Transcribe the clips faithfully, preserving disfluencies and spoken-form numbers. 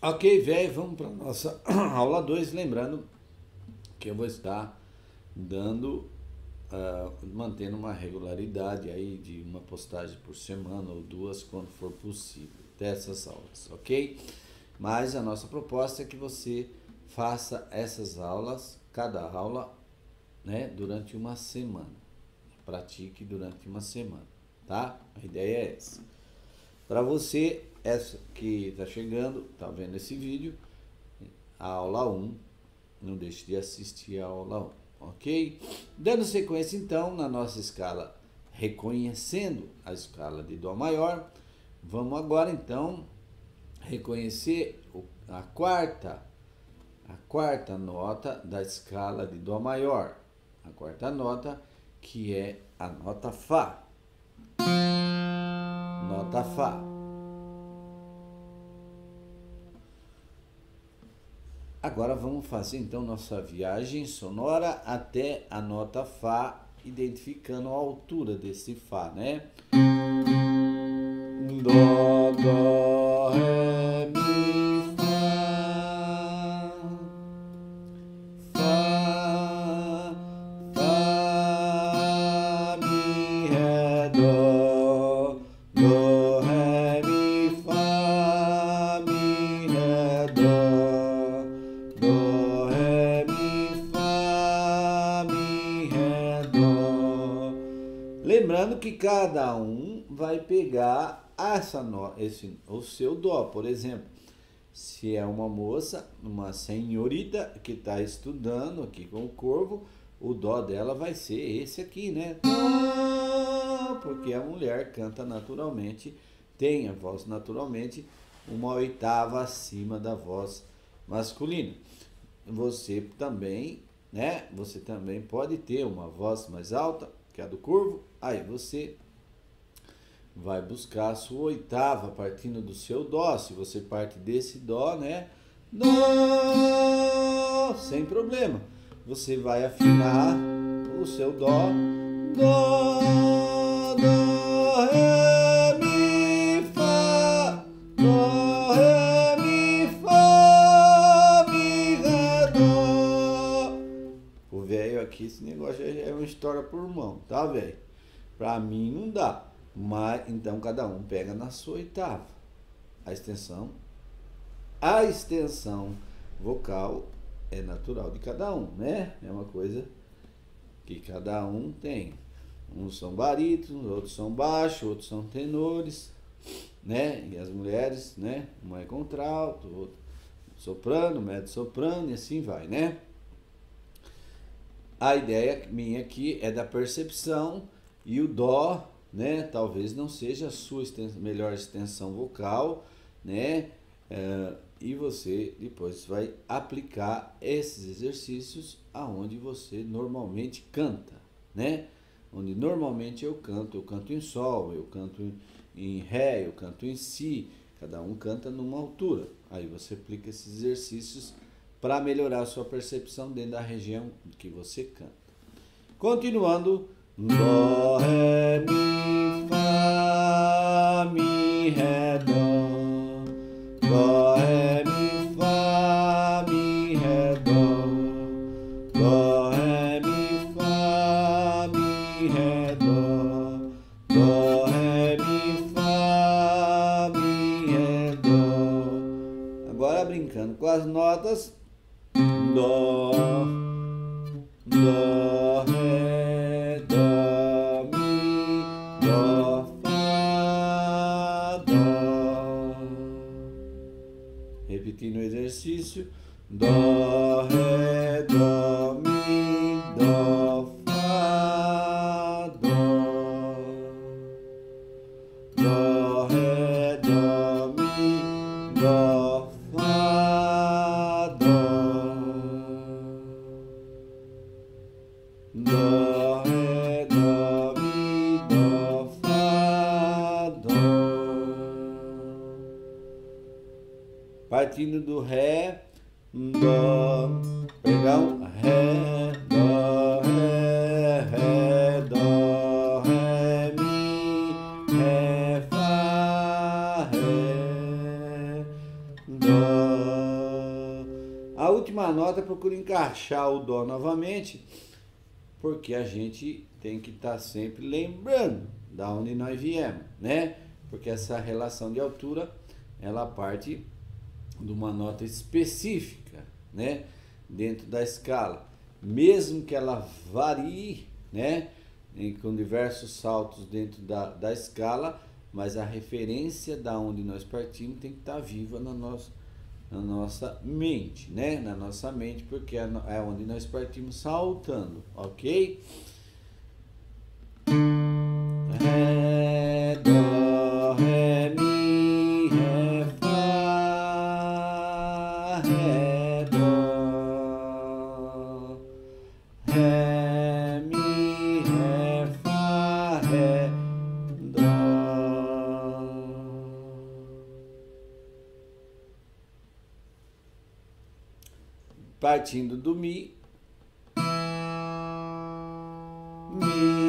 Ok, velho, vamos para nossa aula dois. Lembrando que eu vou estar dando, uh, mantendo uma regularidade aí de uma postagem por semana ou duas, quando for possível, dessas aulas, ok? Mas a nossa proposta é que você faça essas aulas, cada aula, né, durante uma semana. Pratique durante uma semana, tá? A ideia é essa. Para você, essa que está chegando, está vendo esse vídeo, a aula um, não deixe de assistir a aula um, ok? Dando sequência então na nossa escala, reconhecendo a escala de Dó maior, vamos agora então reconhecer a quarta, a quarta nota da escala de Dó maior, a quarta nota que é a nota Fá. Nota Fá. Agora vamos fazer então nossa viagem sonora até a nota Fá, identificando a altura desse Fá, né? Dó, Dó, Ré, Mi, Fá. Fá, Fá, Mi, Ré, Dó. Dó, Ré, Mi, Fá, Mi, Ré, Dó. Dó, Ré, Mi, Fá, Mi, Ré, Dó. Lembrando que cada um vai pegar essa no, esse, o seu Dó. Por exemplo, se é uma moça, uma senhorita que está estudando aqui com o corvo, o Dó dela vai ser esse aqui, né? Dó, porque a mulher canta naturalmente, tem a voz naturalmente uma oitava acima da voz masculina. Você também, né? Você também pode ter uma voz mais alta que a do corvo. Aí você vai buscar a sua oitava partindo do seu Dó. Se você parte desse Dó, né? Dó, sem problema. Você vai afinar o seu Dó. Dó, Dó, Ré, Mi, Fá. Dó, Ré, Mi, Fá, Mi, Ré, Dó. O velho aqui, esse negócio é uma história por mão, tá, velho? Pra mim não dá. Mas então cada um pega na sua oitava. A extensão, a extensão vocal é natural de cada um, né? É uma coisa que cada um tem. Uns são barítonos, outros são baixos, outros são tenores, né? E as mulheres, né? Uma é contralto, outro soprano, médio soprano e assim vai, né? A ideia minha aqui é da percepção e o Dó, né, talvez não seja a sua extensão, melhor extensão vocal, né, uh, e você depois vai aplicar esses exercícios aonde você normalmente canta, né, onde normalmente eu canto, eu canto em Sol, eu canto em, em Ré, eu canto em Si, cada um canta numa altura, aí você aplica esses exercícios para melhorar a sua percepção dentro da região que você canta. Continuando, Dó, Ré, Mi, Fá, Mi, Ré, Dó. Dó, Ré, Mi, Fá, Mi, Ré, Dó. Dó, Ré, Mi, Fá, Mi, Ré, Dó. Dó, Ré, Mi, Fá, Mi, Ré, Dó. Agora brincando com as notas, Dó, Dó, Ré, Dó, Mi, Dó, Fá, Dó. Repetindo o exercício, Dó, Ré, Dó, Mi, Dó, Fá, Dó. Dó, Ré, Dó, Mi, Dó, Fá, Dó. Dó, Ré, Dó, Mi, Dó, Fá, Dó. Partindo do Ré, Dó, perdão, Ré, Dó, Ré, Ré, Dó, Ré, Mi, Ré, Fá, Ré, Dó, última nota, procura encaixar o dó novamente, porque a gente tem que estar tá sempre lembrando da onde nós viemos, né? Porque essa relação de altura, ela parte de uma nota específica, né? Dentro da escala. Mesmo que ela varie, né? E com diversos saltos dentro da, da escala, mas a referência da onde nós partimos tem que estar tá viva na nossa, na nossa mente, né? Na nossa mente, porque é, é onde nós partimos saltando, ok? Ré, dó, ré, mi, ré, fá, ré, dó, ré, mi, ré, fá, ré, dó. Partindo do mi, mi,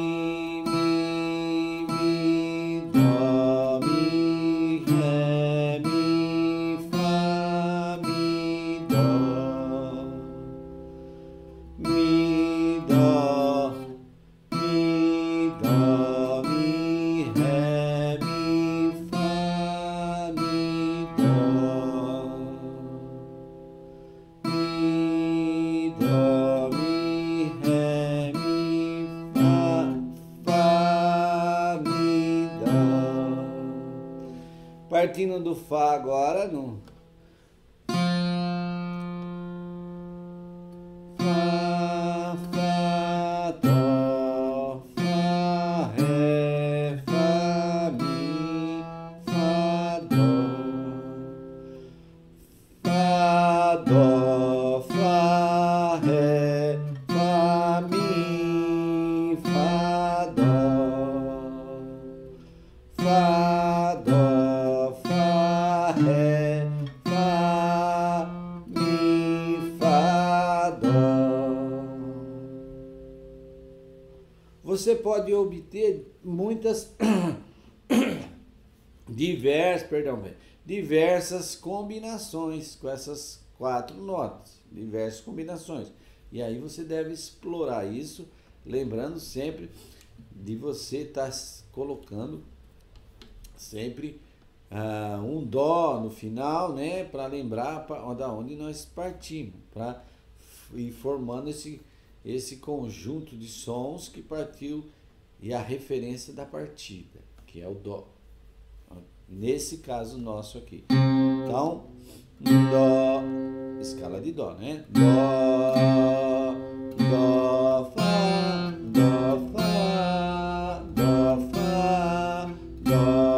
partindo do Fá agora, no Fá, Fá, Dó, Fá, Ré, Fá, Mi, Fá, Dó, Fá, Dó, Fá, Ré, Fá, Mi, Fá, Dó, Fá, Dó, Ré, Fá, Mi, Fá, Dó. Você pode obter muitas diversas, perdão, diversas combinações com essas quatro notas, diversas combinações. E aí você deve explorar isso, lembrando sempre de você estar tá colocando sempre Uh, um dó no final, né, para lembrar pra, da onde nós partimos, para ir formando esse, esse conjunto de sons que partiu e a referência da partida, que é o dó. Nesse caso nosso aqui. Então, dó, escala de dó, né? Dó, dó, fá, dó, fá, dó, fá, dó.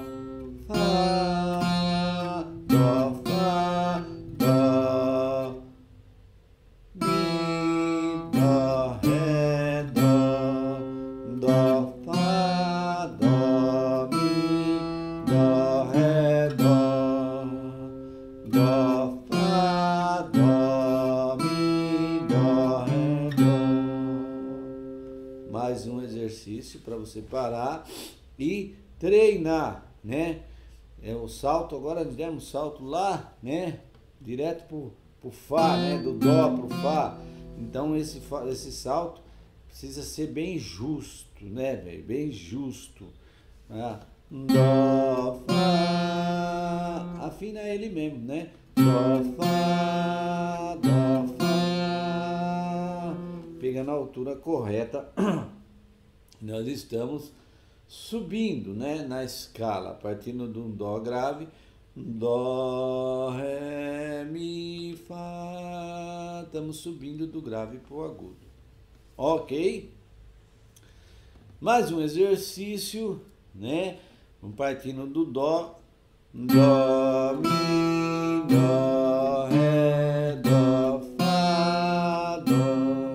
Mais um exercício para você parar e treinar, né? É o salto, agora nós demos salto lá, né? Direto pro, pro Fá, né? Do Dó pro Fá. Então esse, esse salto precisa ser bem justo, né, velho? Bem justo. Ah, Dó, Fá. Afina ele mesmo, né? Dó, Fá, Dó, Fá. Pegando a altura correta. Nós estamos subindo, né, na escala, partindo de um dó grave, dó, ré, mi, fá, estamos subindo do grave para o agudo, ok? Mais um exercício, né, vamos partindo do dó, dó, mi, dó, ré, dó, fá, dó,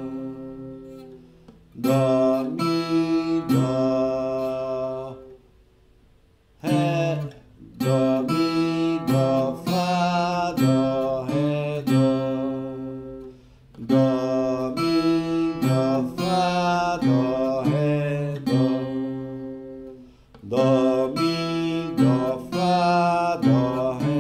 dó, mi, dó, ré, dó, mi, dó, fá, dó, ré, dó, dó, mi, dó, fá, dó, ré, dó, dó, mi, dó, fá, dó, ré.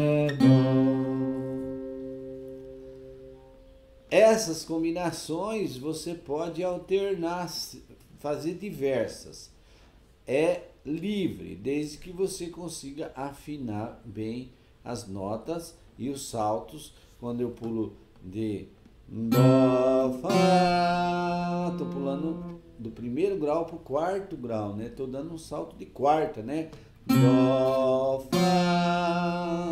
essas combinações você pode alternar, fazer diversas. É livre, desde que você consiga afinar bem as notas e os saltos. Quando eu pulo de Dó, Fá, tô pulando do primeiro grau pro quarto grau, né? Tô dando um salto de quarta, né? Dó, Fá,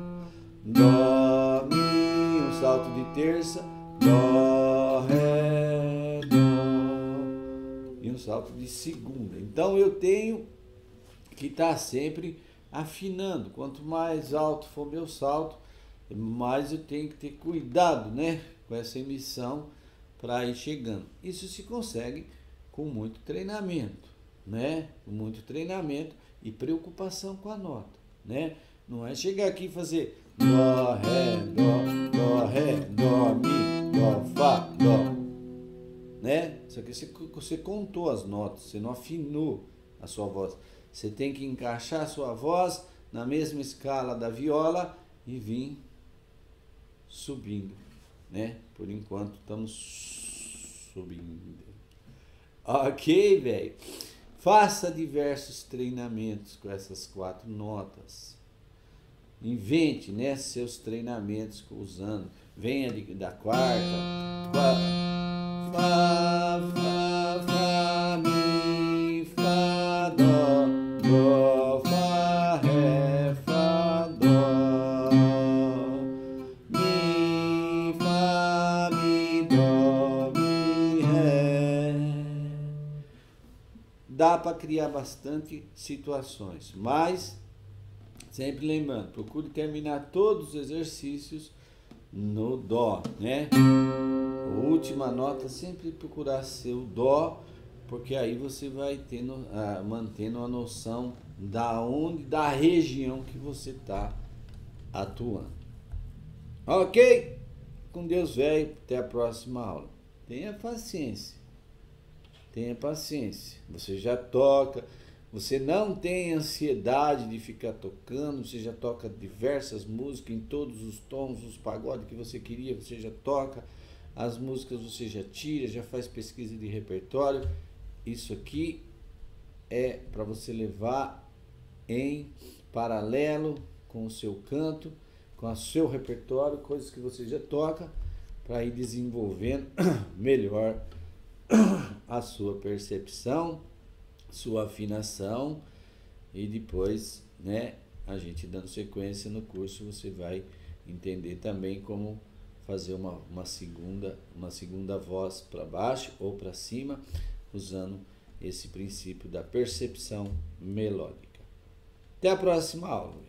Dó, Mi, um salto de terça, Dó, Ré, Dó, e um salto de segunda. Então eu tenho que estar sempre afinando. Quanto mais alto for meu salto, mais eu tenho que ter cuidado, né, com essa emissão para ir chegando. Isso se consegue com muito treinamento, né? Com muito treinamento e preocupação com a nota, né? Não é chegar aqui e fazer Dó, Ré, Dó, Dó, Ré, Dó, Mi, Dó, Fá, Dó, né? Isso aqui você, você contou as notas, você não afinou a sua voz. Você tem que encaixar a sua voz na mesma escala da viola e vir subindo, né? Por enquanto estamos subindo. Ok, velho? Faça diversos treinamentos com essas quatro notas. Invente, né, seus treinamentos usando. Venha de, da quarta. Fá, fá, fá, fá, mi, fá, dó, dó, fá, ré, fá, dó, mi, fá, mi, dó, mi, ré. Dá para criar bastante situações, mas sempre lembrando, procure terminar todos os exercícios no Dó, né? A última nota sempre procurar ser o Dó, porque aí você vai tendo, uh, mantendo a noção da onde, da região que você está atuando. Ok? Com Deus, velho. Até a próxima aula. Tenha paciência. Tenha paciência. Você já toca. Você não tem ansiedade de ficar tocando, você já toca diversas músicas em todos os tons, os pagodes que você queria, você já toca, as músicas você já tira, já faz pesquisa de repertório. Isso aqui é para você levar em paralelo com o seu canto, com o seu repertório, coisas que você já toca, para ir desenvolvendo melhor a sua percepção, sua afinação, e depois, né, a gente dando sequência no curso, você vai entender também como fazer uma, uma segunda uma segunda voz para baixo ou para cima, usando esse princípio da percepção melódica. Até a próxima aula.